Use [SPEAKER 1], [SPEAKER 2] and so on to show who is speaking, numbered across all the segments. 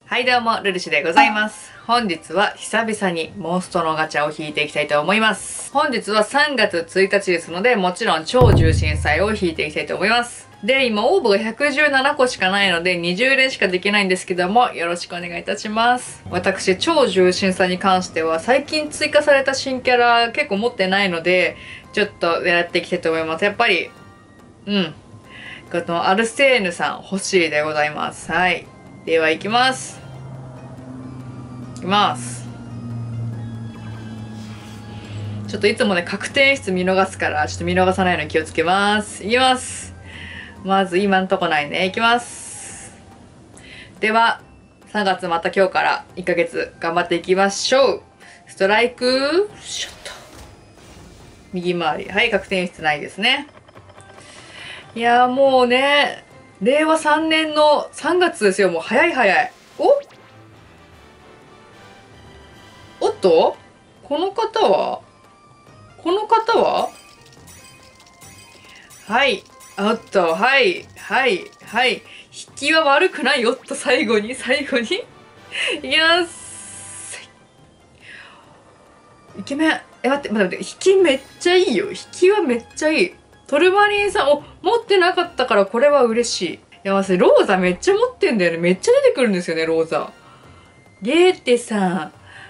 [SPEAKER 1] はいどうも、ルルシでございます。本日は久々にモンストのガチャを引いていきたいと思います。本日は3月1日ですので、もちろん超重心祭を引いていきたいと思います。で、今応募が117個しかないので、20連しかできないんですけども、よろしくお願いいたします。私、超重心祭に関しては、最近追加された新キャラ結構持ってないので、ちょっと狙っていきたいと思います。やっぱり、このアルセーヌさん欲しいでございます。はい。では行きます。いきます。ちょっといつもね、確定室見逃すから、ちょっと見逃さないように気をつけます。いきます。まず今んとこないね。いきます。では、3月また今日から1ヶ月頑張っていきましょう。ストライク、ショット。右回り。はい、確定室ないですね。いやーもうね、令和3年の3月ですよ。もう早い早い。おっとこの方ははい。おっと、はい。はい。はい。引きは悪くないよっと、最後に。いきます。イケメン。待って。引きめっちゃいいよ。引きはめっちゃいい。トルマリンさん、持ってなかったからこれは嬉しい。いや、まず、ローザめっちゃ持ってんだよね。めっちゃ出てくるんですよね、ローザ。ゲーテさん。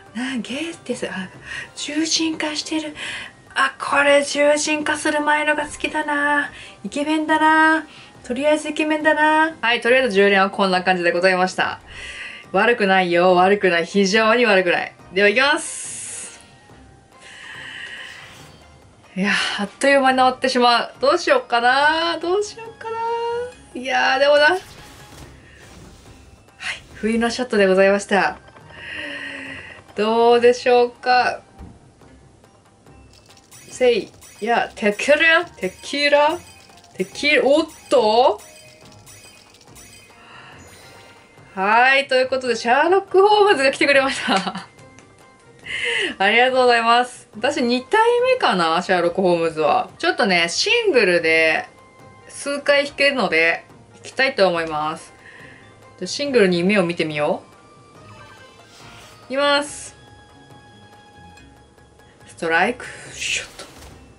[SPEAKER 1] 重心化してる。これ重心化する前のが好きだな。イケメンだな。とりあえずイケメンだな。はい、とりあえず10連はこんな感じでございました。悪くないよ、悪くない。非常に悪くない。では行きます。いや、あっという間に治ってしまう。どうしようかな。いやー、でもな。はい、冬のショットでございました。どうでしょうか。いや、テキーラ、おっとはい、ということで、シャーロック・ホームズが来てくれました。ありがとうございます。私2体目かな、シャーロック・ホームズは。ちょっとね、シングルで数回引けるので、引きたいと思います。シングルに目を見てみよう。いきます。ストライク、シュッと。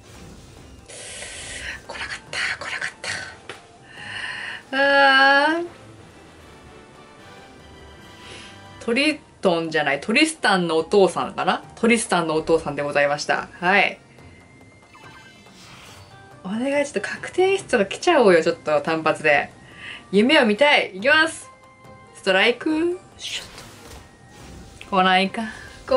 [SPEAKER 1] 来なかった。トリスタンのお父さんかな。トリスタンのお父さんでございました。はい。お願い、ちょっと確定室が来ちゃおうよ、ちょっと単発で。夢を見たい。いきます。ストライク、シュッと。来ないか。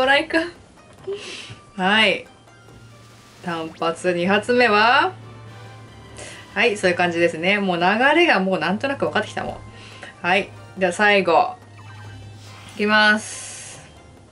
[SPEAKER 1] はい。単発2発目は、はい、そういう感じですね。もう流れがもうなんとなく分かってきたもん。はい。じゃあ最後。いきます。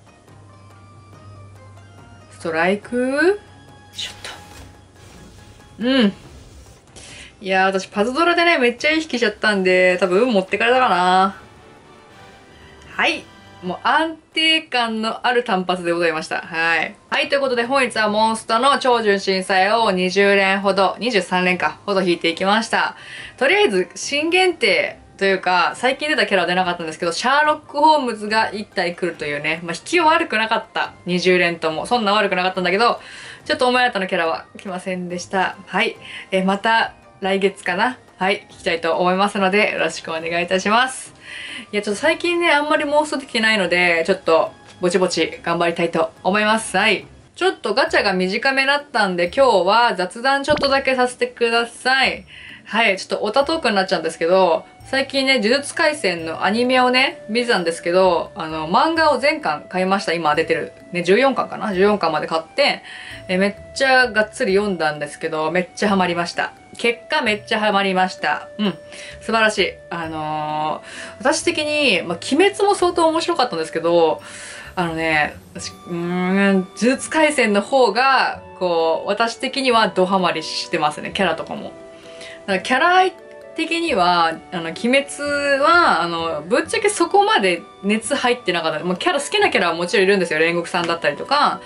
[SPEAKER 1] ストライク、シュッと。いやー、私パズドラでね、めっちゃいい引きしちゃったんで、多分運持ってかれたかな。はい。もう安定感のある単発でございました。はい。はい、ということで本日はモンストの超純真祭を20連ほど、23連か、ほど引いていきました。とりあえず、新限定というか、最近出たキャラは出なかったんですけど、シャーロック・ホームズが1体来るというね、引きは悪くなかった。20連とも。そんな悪くなかったんだけど、ちょっとお前方のキャラは来ませんでした。はい。また来月かな。はい、聞きたいと思いますので、よろしくお願いいたします。いや、ちょっと最近ね、あんまり妄想できてないので、ちょっと、ぼちぼち頑張りたいと思います。はい。ちょっとガチャが短めだったんで、今日は雑談ちょっとだけさせてください。はい、ちょっとオタトークになっちゃうんですけど、最近ね、呪術廻戦のアニメをね、見てたんですけど、漫画を全巻買いました。今出てる。ね、14巻かな ?14 巻まで買って、めっちゃがっつり読んだんですけど、めっちゃハマりました。結果めっちゃハマりました。素晴らしい。私的に、鬼滅も相当面白かったんですけど、私、呪術廻戦の方が、私的にはドハマりしてますね、キャラとかも。だからキャラ的には、鬼滅は、ぶっちゃけそこまで熱入ってなかった。もう好きなキャラはもちろんいるんですよ。煉獄さんだったりとか、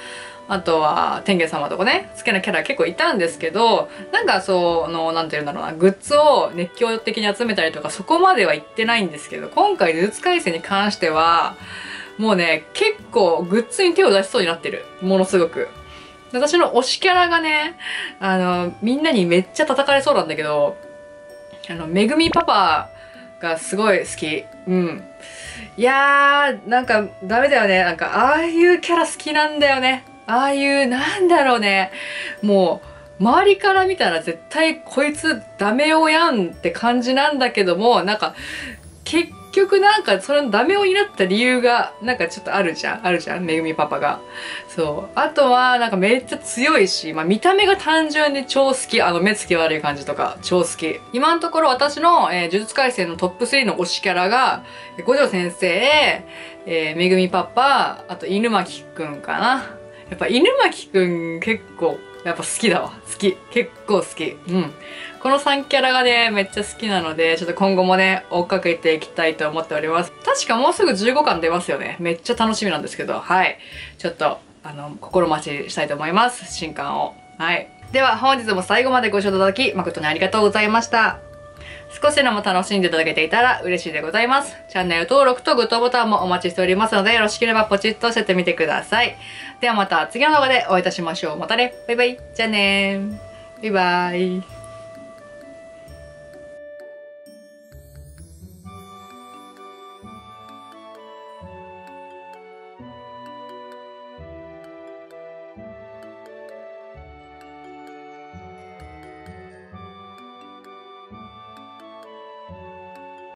[SPEAKER 1] あとは天元様とかね、好きなキャラ結構いたんですけど、なんかなんて言うんだろうな、グッズを熱狂的に集めたりとかそこまでは言ってないんですけど、今回呪術廻戦に関しては、もうね、結構グッズに手を出しそうになってる。ものすごく。私の推しキャラがね、みんなにめっちゃ叩かれそうなんだけど、めぐみパパがすごい好き。うん。いやー、なんかダメだよね。なんかああいうキャラ好きなんだよね。ああいう、なんだろうね。もう、周りから見たら絶対こいつダメ男やんって感じなんだけども、なんか、結局なんかそのダメ男になった理由がなんかちょっとあるじゃんめぐみパパが。そう。あとはなんかめっちゃ強いし、まあ見た目が単純に超好き。目つき悪い感じとか超好き。今のところ私の、呪術廻戦のトップ3の推しキャラが、五条先生、めぐみパパ、あと犬巻くんかな。やっぱ犬巻くん結構やっぱ好きだわ。好き。結構好き。うん。この3キャラがね、めっちゃ好きなので、ちょっと今後もね、追っかけていきたいと思っております。確かもうすぐ15巻出ますよね。めっちゃ楽しみなんですけど、はい。ちょっと、心待ちしたいと思います。新刊を。はい。では、本日も最後までご視聴いただき、誠にありがとうございました。少しでも楽しんでいただけていたら嬉しいでございます。チャンネル登録とグッドボタンもお待ちしておりますので、よろしければポチッと押してみてください。ではまた次の動画でお会いいたしましょう。またね。バイバイ。じゃあねー。バイバイ。